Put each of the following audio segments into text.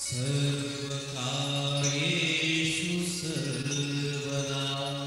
सर्वकार्येषु सर्वदा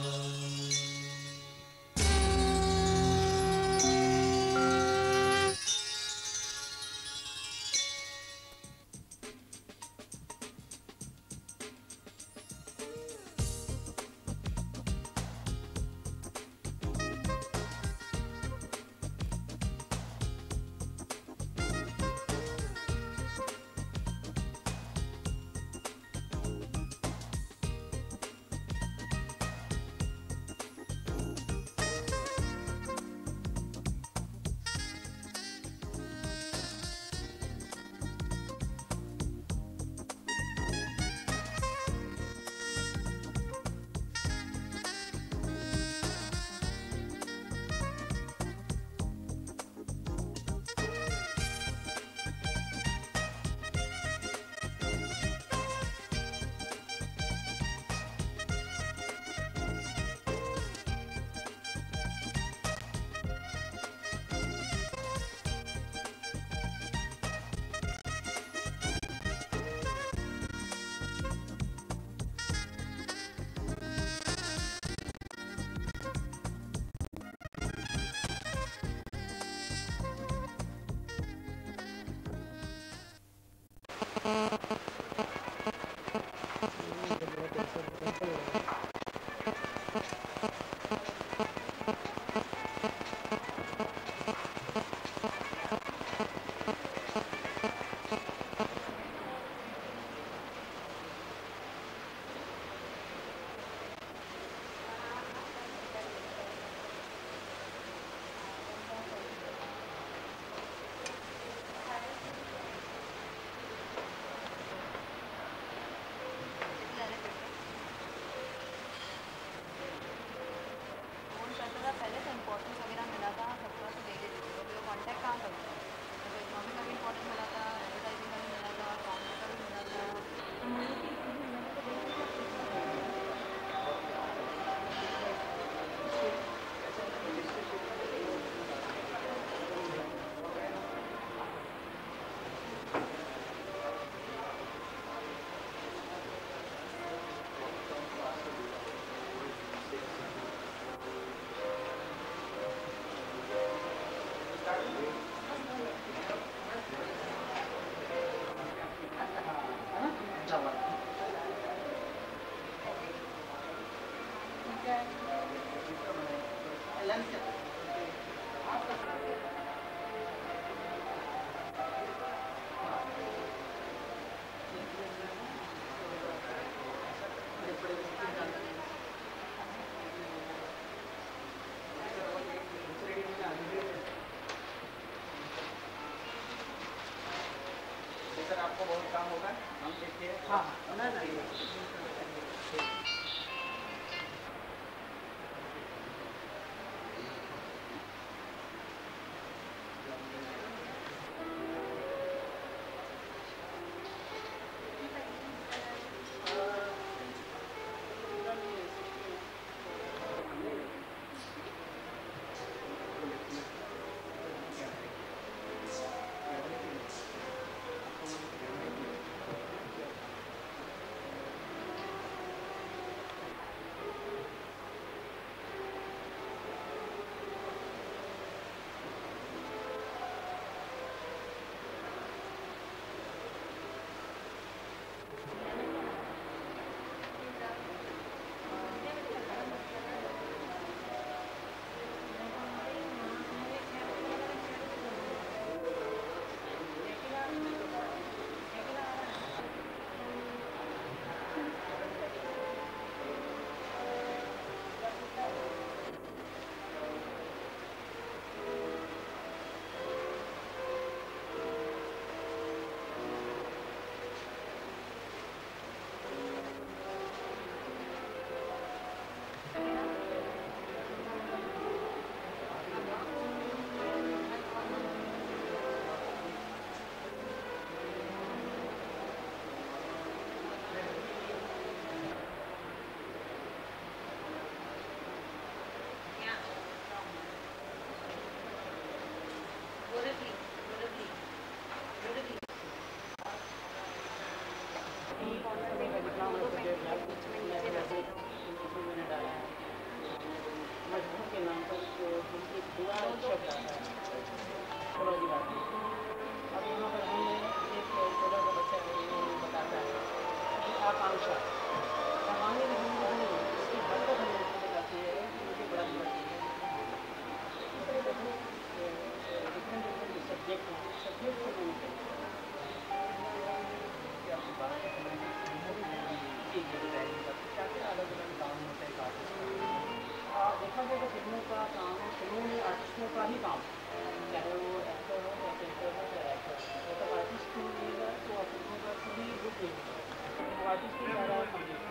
आपको बहुत काम होगा, हम देखिए। हाँ ना ना मैंने डाला है मजबूर के नाम पर जो उनकी दुआ शब्द है चलो जी बात अब यहाँ पर हमने एक 14 का बच्चा है वो बताता है कि आकांक्षा सामान्य जिंदगी में इसकी हरकत हमें बताती है कि मुझे बड़ा लगती है डिफरेंट सब्जेक्ट हैं सब्जेक्ट को नहीं आपकी बात क्या क्या अलग अलग काम होता है एक आर्टिस्ट का देखा जाए तो फिल्मों का काम फिल्मों में आर्टिस्टों का ही काम चाहे वो एक्टर हो या पेंटर हो या एक्टर हो तो आर्टिस्ट को मिलेगा तो फिल्मों का पूरी बुक मिलेगा तो आर्टिस्ट को सारा कंप्लीट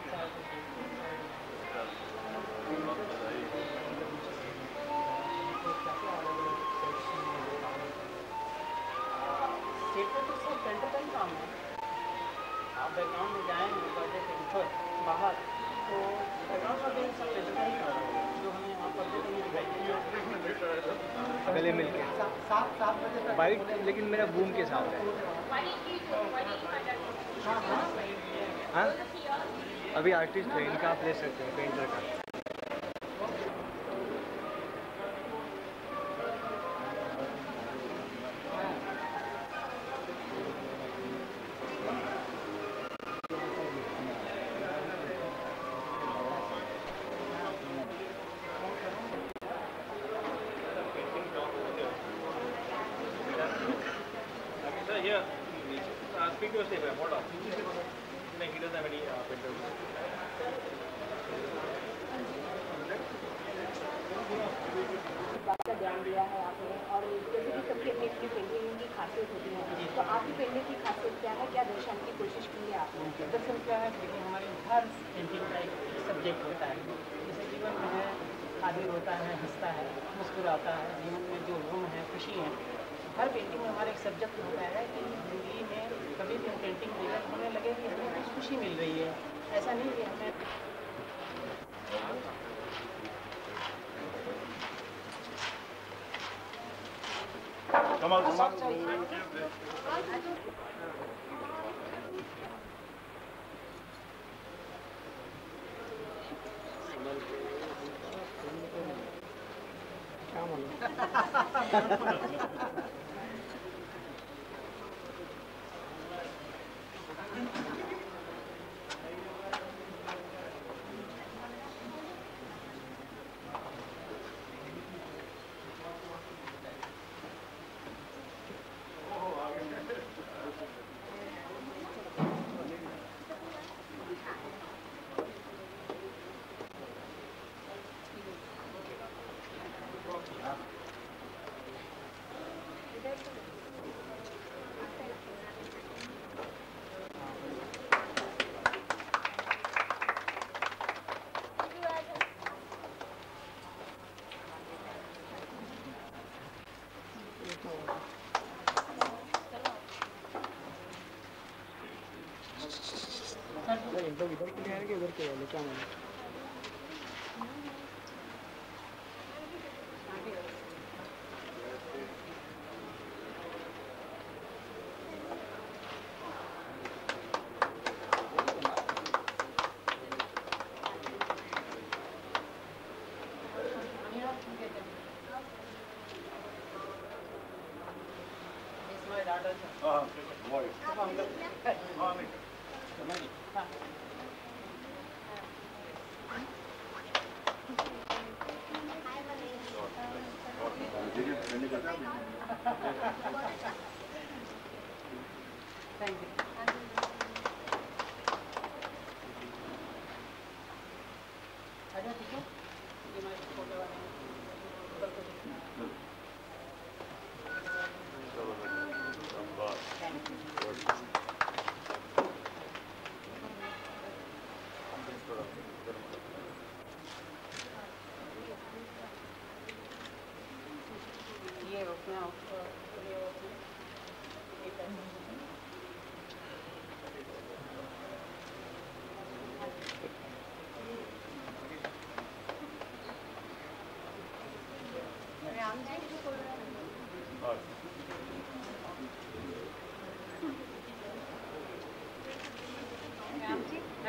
सेट पर तो सब पेंटर का ही काम है आप बैकग्राउंड में जाएँ पर्दे के ऊपर बाहर तो बैकग्राउंड का भी सब पेंटर का ही काम है जो हमें यहाँ पर्दे पे नहीं दिखाई देती गले मिल के 7 बजे तक वाइट, लेकिन मेरा बूम के साथ है। हाँ, अभी आर्टिस्ट है, इनका आप ले सकते हैं, पेंटर का। Speak to your stable, hold on. No, he doesn't have any printers. बात का ध्यान दिया है आपने और जैसे कि सबकी अपनी अपनी पेंटिंग की खासियत होती है तो आपकी पेंटिंग की खासियत क्या है, क्या दर्शाने की कोशिश की है आपने? दरअसल क्या है देखिए हमारी हर पेंटिंग का एक सब्जेक्ट होता है जैसे जीवन में है आदमी रोता है हंसता है मुस्कुराता है जीवन में जो गम है खुशी है हर पेंटिंग में हमारा एक सब्जेक्ट होता है कि ज़िंदगी में कभी भी हम पेंटिंग देखें तो हमें लगे कि हमें कुछ खुशी मिल रही है ऐसा नहीं कि हमें Come on, come on. इधर के लिए आएंगे, उधर के वाले क्या मालूम। Thank you. अच्छा ठीक है ये मैं फोटो वाले ऊपर को थैंक यू ये उसमें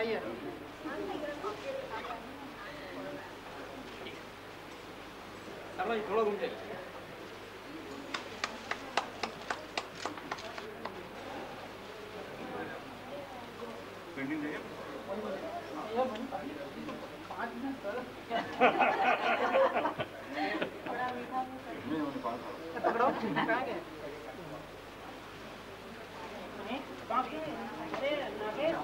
आइए थोड़ा घूमते पेंटिंग चाहिए 5 मिनट सर नहीं 5 पकड़ो कहाँ गए बाकी अरे नागेश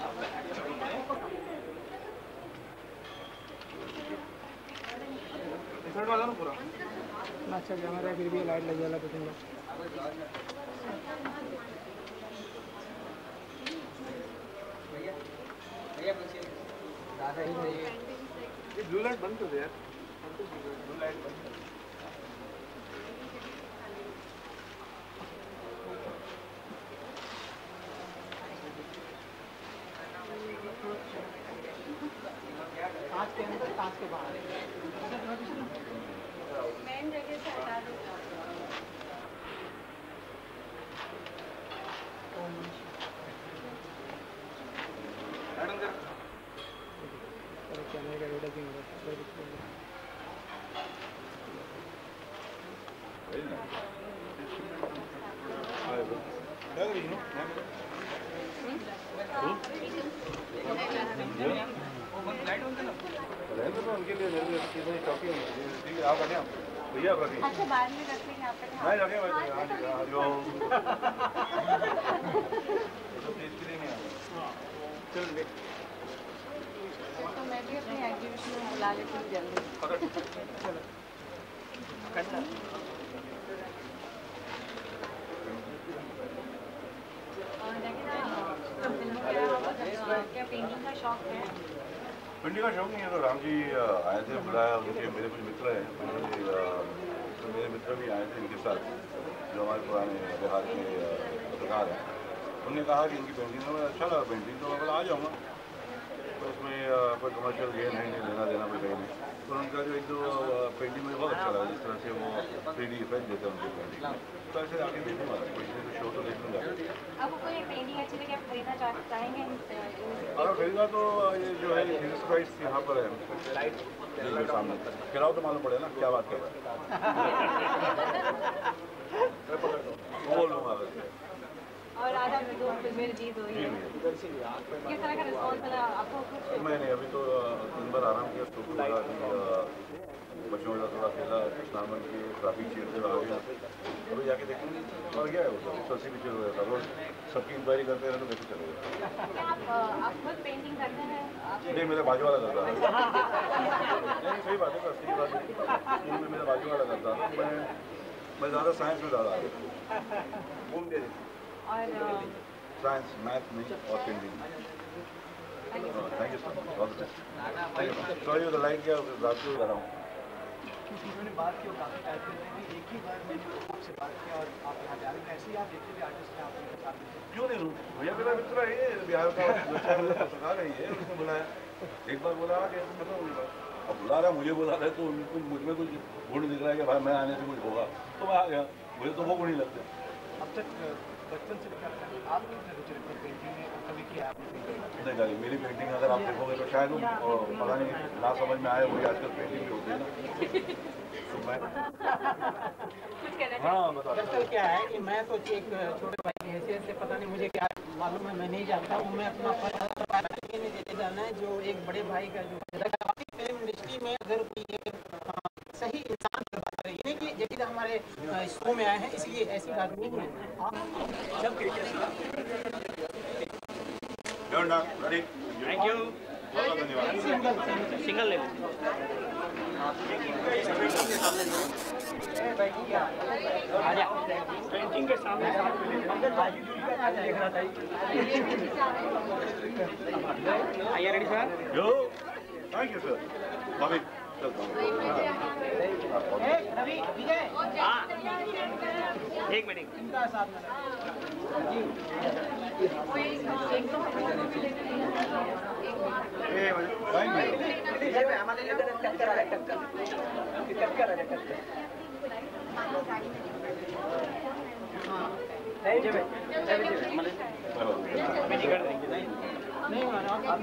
रिजल्ट वाला ना पूरा अच्छा हमारे फिर भी लाइट लग जाला कुछ ये ब्लू लाइट बंद कर दे यार ब्लू लाइट बंद कांच के अंदर कांच के बाहर मेन जगह से हटा दो कैमरे का रेडियो उनके लिए काफी ठीक है आप आगे भैया अच्छा बाद में रख लेंगे आप नहीं लगे चल तो मैं भी अपनी एग्जीबिशन में बुला लेती हूँ जल्दी और क्या पेंटिंग का शौक है पेंटिंग का शौक नहीं है तो राम जी आए थे बुलाया उनके मेरे कुछ मित्र हैं तो मेरे मित्र भी आए थे इनके साथ जो हमारे पुराने बिहार के पत्रकार हैं उन्होंने कहा कि इनकी पेंटिंग में अच्छा लगा पेंटिंग तो मैं बोला आ जाऊँगा तो उसमें कोई कमर्शियल गेन है नहीं लेना देना कोई कहीं नहीं तो उनका जो एक दो पेंटिंग मुझे बहुत अच्छा लगा जिस तरह से वो 3D इफेक्ट देते हैं उनकी पेंटिंग तो ऐसे आगे देखूँगा कोई शो तो देखूँगा आपको कोई पेंटिंग अच्छी लगे आप खरीदना चाहेंगे अगर खरीदा तो ये जो है जीसस क्राइस्ट यहाँ पर है मेरे सामने खिलाओ तो मालूम पड़े ना क्या बात कर रहा है बोल लूँगा और आज आप दो फिल्में रिलीज हो रही है किस तरह का रिस्पॉन्स मिला आपको कुछ मैंने अभी तो दिन भर आराम किया तो बच्चों का थोड़ा खेला स्नान की ट्रैफिक चेयर से आ गया अभी जाके देखेंगे और क्या है वो सब सस्ती पिक्चर हो जाता रोज सबकी इंक्वायरी करते रहे तो कैसे चलेगा आप खुद पेंटिंग करते हैं नहीं मेरे बाजू वाला करता है नहीं सही बात है सही बात है स्कूल में मेरा बाजू वाला करता है मैं ज़्यादा साइंस में ज़्यादा आ गया घूम दे और साइंस मैथ में और painting thank you so much all the best thank you sorry तो लाइक किया रात को कर रहा हूँ मैंने बात की और काफ़ी टाइप करते हैं कि एक ही बार मैंने आपसे बात किया और आप यहाँ जा रहे हैं ऐसे ही आप देखते थे आर्टिस्ट हैं आप उनके साथ में क्यों नहीं लूँ भैया मेरा मित्र है ये बिहार का पत्रकार है ये उसने बुलाया एक बार बोला कि ऐसे खत्म होगी बात अब बुला रहा है मुझे बुला रहा है तो उनको मुझ में कुछ गुण दिख रहा है कि भाई मैं आने से कुछ होगा तो मैं आ गया मुझे तो वो गुण ही लगते अब तक बचपन से लेकर आप कितने रुचि रखते हैं पेंटिंग में और कभी किया आपने नहीं गाली मेरी पेंटिंग अगर आप देखोगे तो शायद पता नहीं ना समझ में आए वही आजकल पेंटिंग भी होती है ना तो मैं हाँ बता दरअसल क्या है कि मैं तो एक छोटे भाई की हैसियत से पता नहीं मुझे क्या मालूम है मैं नहीं जानता हूँ मैं अपना फर्ज देते जाना है जो एक बड़े भाई का जो फिल्म इंडस्ट्री में अगर सही इंसान की बात करें नहीं कि जैसे हमारे शो में आए हैं इसलिए ऐसी बात नहीं है थैंक यू बहुत धन्यवाद सिंगल ले पेंटिंग के सामने आइए ready sir yo thank you sir भाभी चलता हूँ रवि विजय एक मिनट इनका साथ में नहीं आप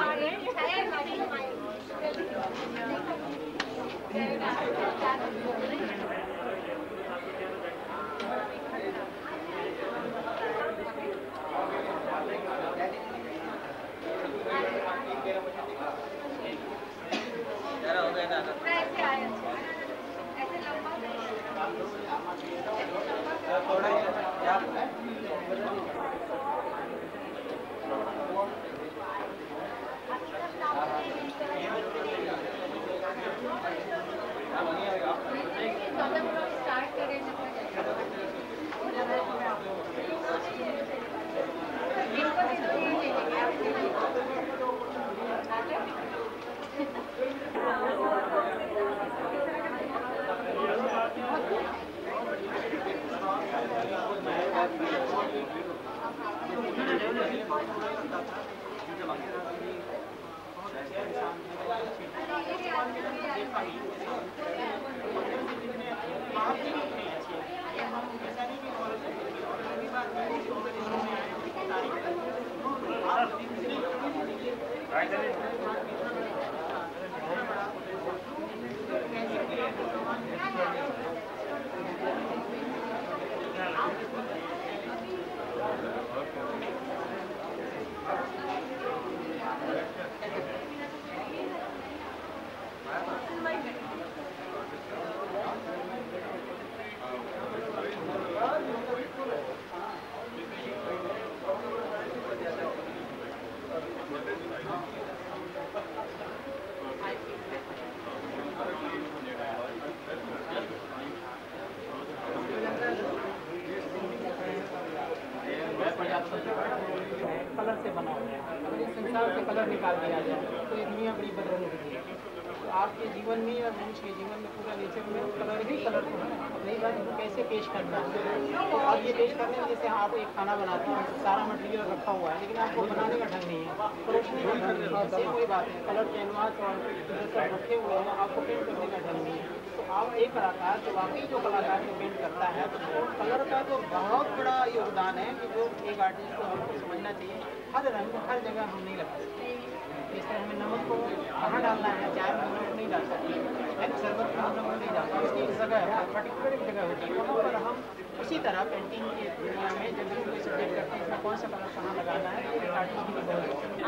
कलर से बना हुआ है। अगर इस संसार से कलर निकाल दिया जाए तो ये दुनिया बड़ी बदल होगी। तो आपके जीवन में या मनुष्य के जीवन में पूरा नेचर में कलर ही कलर को है। नई बात इनको कैसे पेश करना है। तो आप ये पेश करने में जैसे आप एक खाना बनाते हैं, सारा मटेरियल रखा हुआ है, लेकिन आपको बनाने का ढंग नहीं है, परोसने का ढंग नहीं है। सेम वही बात है, कलर कैनवास और सब रखे हुए हैं, आपको पेंट करने का ढंग नहीं है। तो आप एक कलाकार जो वाकई जो कलाकार जो पेंट करता है, तो कलर का तो बहुत बड़ा योगदान है कि जो एक आर्टिस्ट को हमको समझना चाहिए। हर रंग हर जगह हम नहीं लगा सकते। जैसे हमें नमक को कहाँ डालना है, चाय में नमक नहीं डाल सकते, शरबत में नमक नहीं डालता, उसकी एक जगह है, पर्टिकुलर एक जगह होती है, वहाँ पर हम उसी तरह पेंटिंग की दुनिया में जब भी कोई सब्जेक्ट करते हैं इसमें कौन सा कलर कहाँ लगाना है, तो आर्टिस्ट की बहुत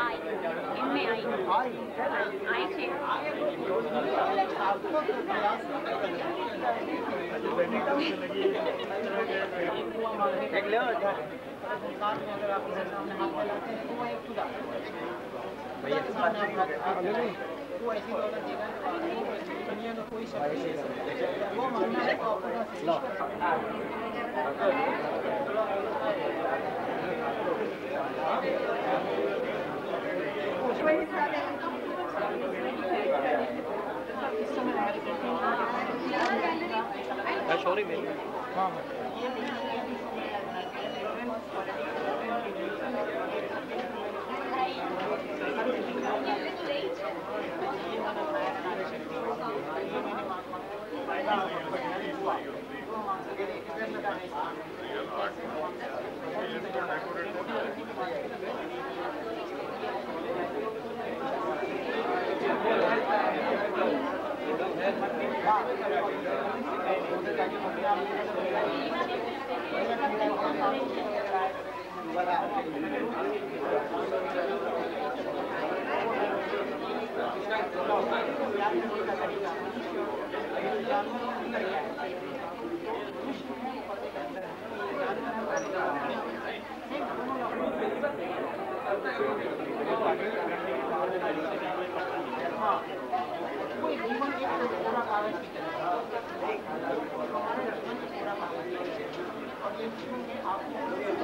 संसार में अगर आप इधर सामने हाथ फैलाते हैं तो वो एक खुदा भैया के सामने आप वो ऐसी दौलत देगा दुनिया का कोई शब्द नहीं है। वो मानना है तो इस समय हमारी हाँ कोई जीवन एक पूरा कागज की तरह और ये जीवन में आपको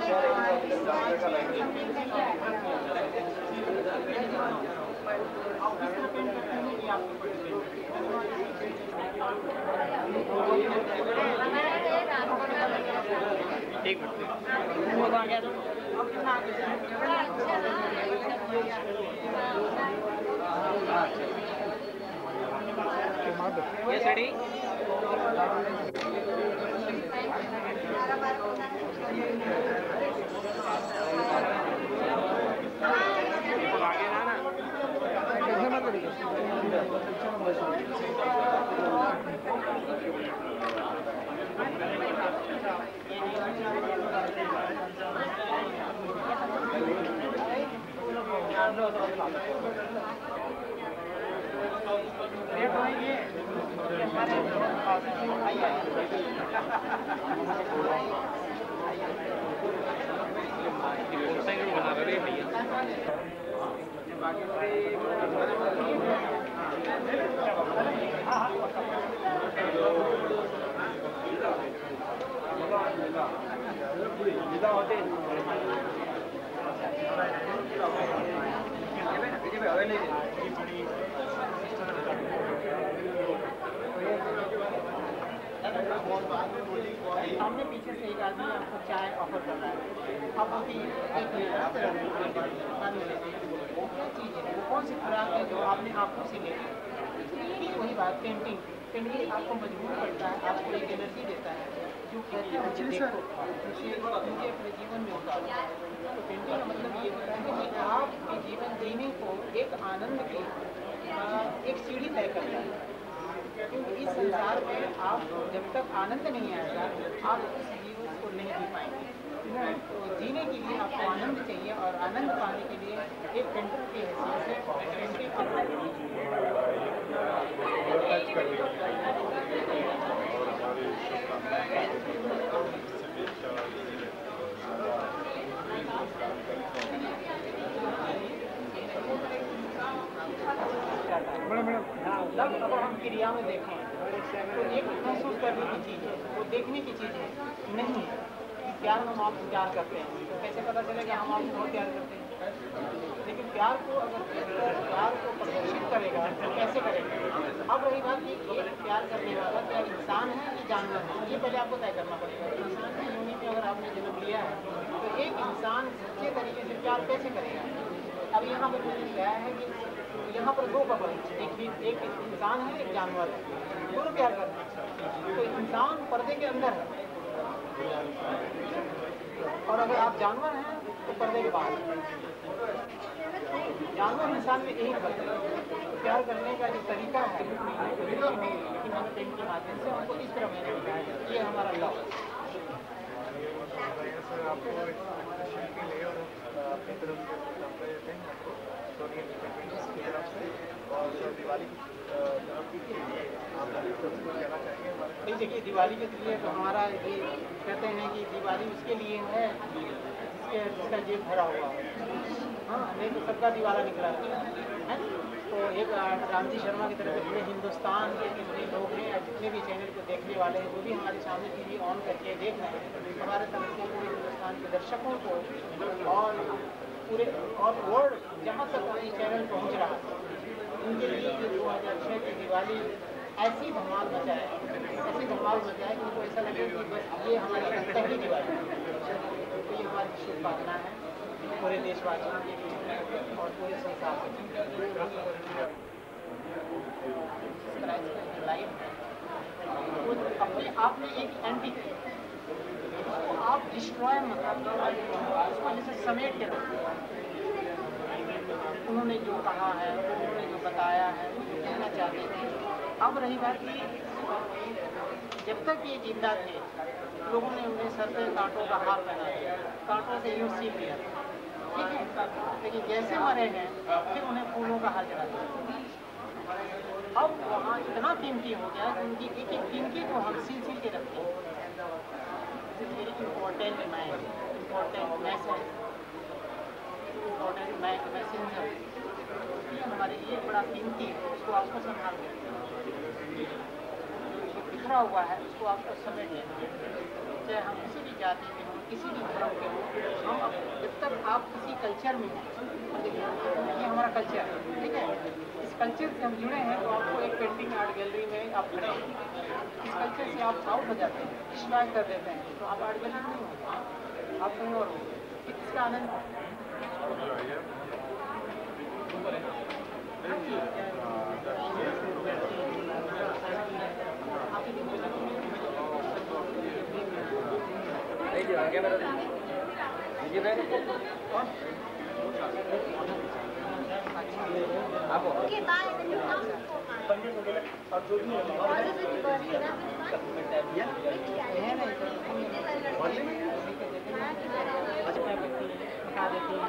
एक मिनट ये जान लो तो रेट होंगे हमारे आइए बना रहे भैया सामने पीछे से एक आदमी आपको चाय ऑफर कर रहा है, आप उसकी एक क्या चीज़ है, वो कौन सी खुराक है जो आपने आंखों से ले ठीक वही बात पेंटिंग आपको मजबूर करता है, आपको एक एनर्जी देता है जो कहते हैं मुझे देखो मुझे अपने जीवन में उतारो। तो पेंटिंग का मतलब ये होता है कि आपके जीवन जीने को एक आनंद की एक सीढ़ी तय करता है, क्योंकि इस संसार में आपको जब तक आनंद नहीं आएगा आप उस जीवन को नहीं जी पाएंगे। तो जीने के लिए आपको आनंद चाहिए और आनंद पाने के लिए एक पेंटर की हैसियत से पेंटिंग अगर हम क्रिया में देखें तो एक महसूस करने की चीज़ है, वो देखने की चीज़ है नहीं है। प्यार हम आपको प्यार करते हैं तो कैसे पता चलेगा हम आपको बहुत प्यार करते हैं, लेकिन प्यार को अगर प्यार को प्रदर्शित करेगा तो कैसे करेगा। अब रही बात कि एक प्यार करने वाला क्या इंसान है कि जानवर है, ये पहले आपको तय करना पड़ेगा। इंसान की यूनि में अगर आपने जन्म लिया है तो एक इंसान सच्चे तरीके से प्यार कैसे करेगा। अब यहाँ पर मैंने कहा है कि यहाँ पर दो कपल एक इंसान है एक जानवर है, दोनों प्यार करते हैं। तो इंसान पर्दे के अंदर है और अगर आप जानवर हैं तो पर्दे के बाहर। जानवर इंसान में यही फर्क है। प्यार करने का जो तरीका है पेंट के माध्यम से हमको इस तरह मैंने बताया ये हमारा लव। देखिए दिवाली के लिए तो हमारा ये कहते हैं कि दिवाली उसके लिए है जिसका जेब भरा हुआ है, हाँ नहीं तो सबका दिवाला निकला है। तो एक रामजी शर्मा की तरफ से पूरे हिंदुस्तान के जितने लोग हैं या जितने भी चैनल को देखने वाले हैं जो भी हमारे सामने टीवी ऑन करके देख रहे हैं, हमारे तरफ से पूरे हिंदुस्तान के दर्शकों को और पूरे और वर्ल्ड जहाँ तक ये चैनल पहुँच रहा है उनके लिए 2006 की दिवाली ऐसी धमाल मचाए कि उनको ऐसा लगे कि बस ये हमारी पहली दिवाली है। तो ये हमारी शुभकामना है पूरे देशवासियों के लिए और पूरे संसार के लाइफ वो अपने आप में एक एंटी है, उसको आप डिस्ट्रॉय मतलब उसको जैसे समेट के रखते। उन्होंने जो कहा है उन्होंने जो बताया है वो कहना चाहते थे। अब रही बात कि जब तक ये जिंदा थे लोगों ने उन्हें सर पे कांटों का हार पहना दिया, कांटों से यूँ सीख लिया, ठीक है। लेकिन जैसे मरे हैं फिर उन्हें फूलों का हार चढ़ा दिया। अब वहाँ इतना कीमती हो गया कि उनकी एक एक कीमती को हम सील के रखते हैं। वेरी इम्पोर्टेंट मैसेंजर ये हमारे लिए बड़ा कीमती है, उसको आपको संभाल के बिखरा हुआ है उसको आपको समेट लेना है। चाहे हम किसी भी जाति के हों किसी भी धर्म के हों, हम जब तक आप किसी कल्चर में हैं, ये हमारा कल्चर है, ठीक है। इस कल्चर से हम जुड़े हैं तो आपको एक पेंटिंग आर्ट गैलरी में आप खड़े हैं, इस कल्चर से आप आउट हो जाते हैं, डिस्ट्रॉय कर देते हैं तो आप आर्ट गैलरी नहीं होते, आप कहीं और हो। इसका आनंद Okay, bye. Then you come for mine. दिखा देती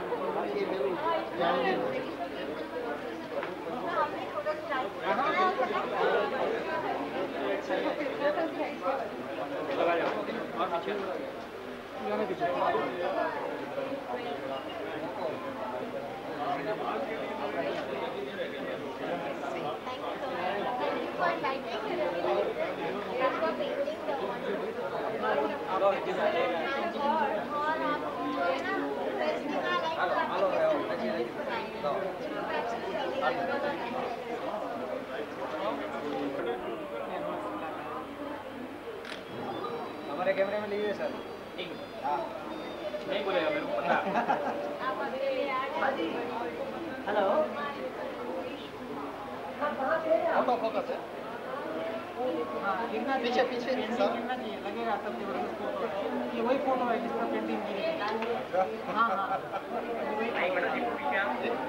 हमारे कैमरे में लीजिए सर। हाँ नहीं बोलेगा मेरे को पता है। हेलो फोटो फोकस है। गिरना पीछे पीछे सर। गिरना चाहिए लगेगा तब जबरदस्त फोटो है ये वही फोटो है जिस पर पेंटिंग की है हाँ हाँ नहीं बेटा जी क्या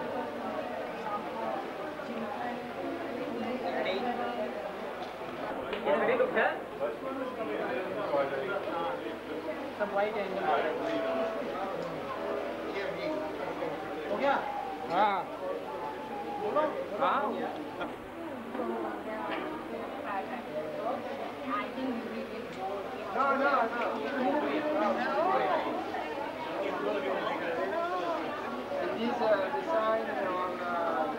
ये मेरे लोग है सब वाइट है हो गया हाँ बोलो हाँ no no no this design on the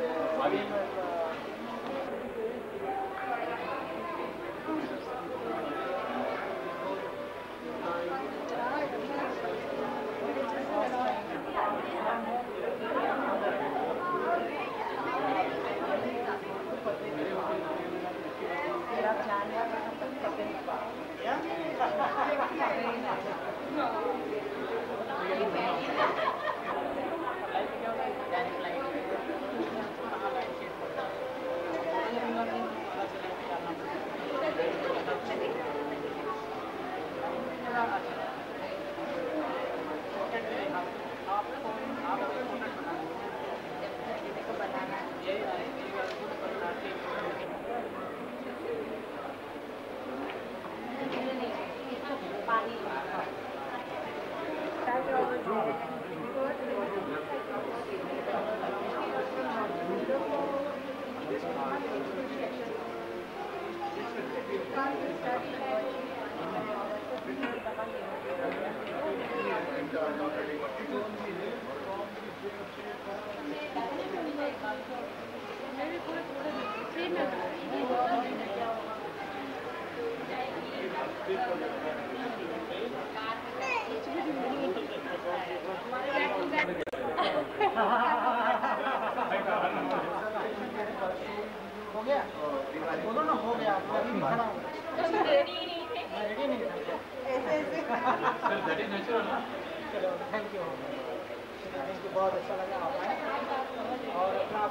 हो गया बोलो ना हो गया अभी भी खड़ा हूँ रेडी नहीं था ऐसे ऐसे दैट इज नेचुरल ना चलो थैंक यू बहुत अच्छा लगा आप आए और अपना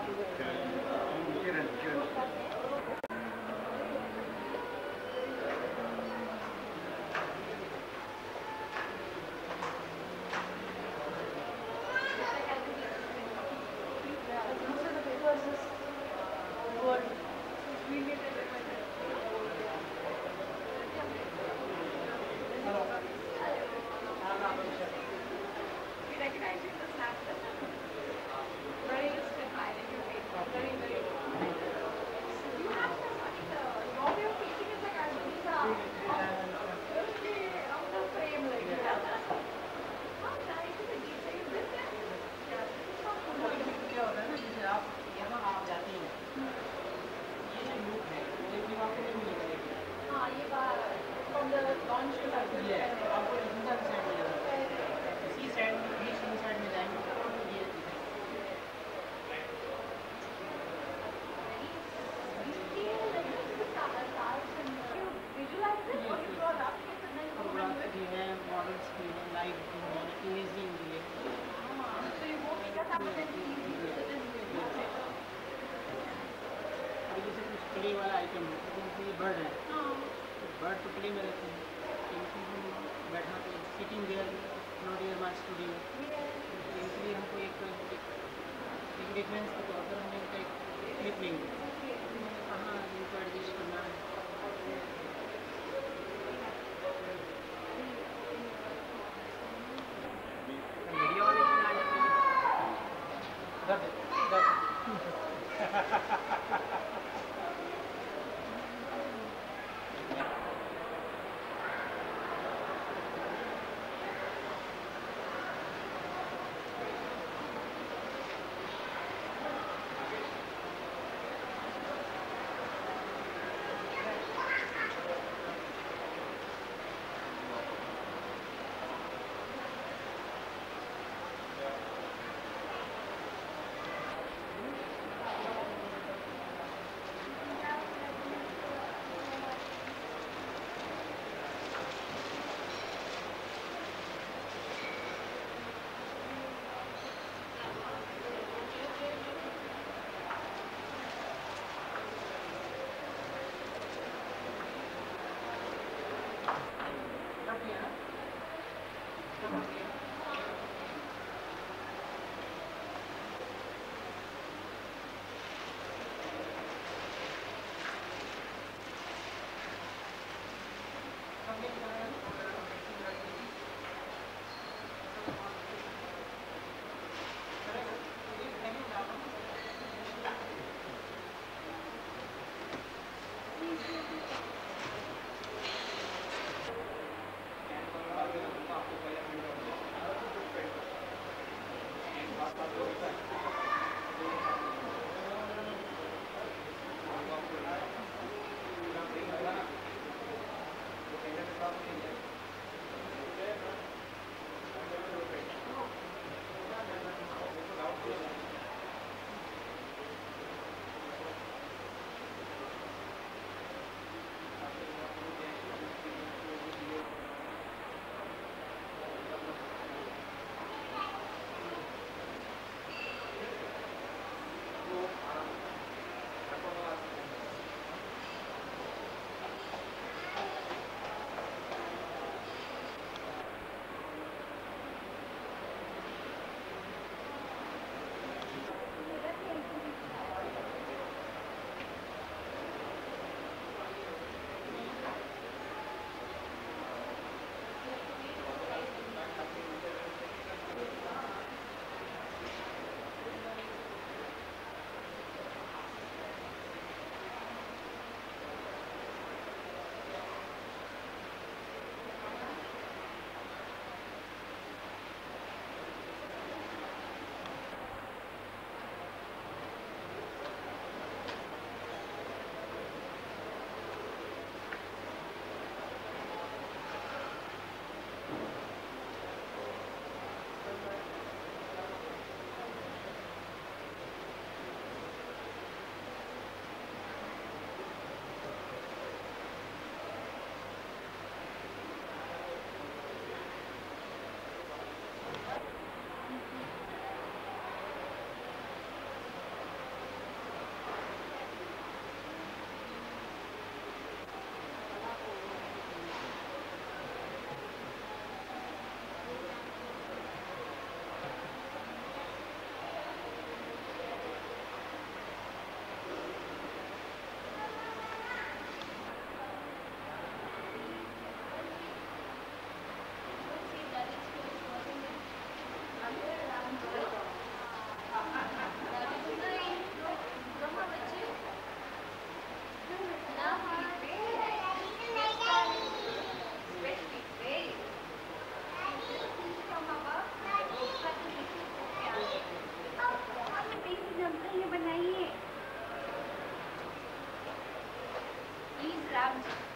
प्ले वाला आइटम है जैसे ये बर्ड है बर्ड तो प्ले में रहते हैं बैठना तो sitting there not year March studio इसलिए हमको एक रेफरेंस के तौर पर हमने इनका एक क्लिप लेंगे कहाँ इनको एडजस्ट करना है मीडिया वाले बनाइए प्लीज राम जी।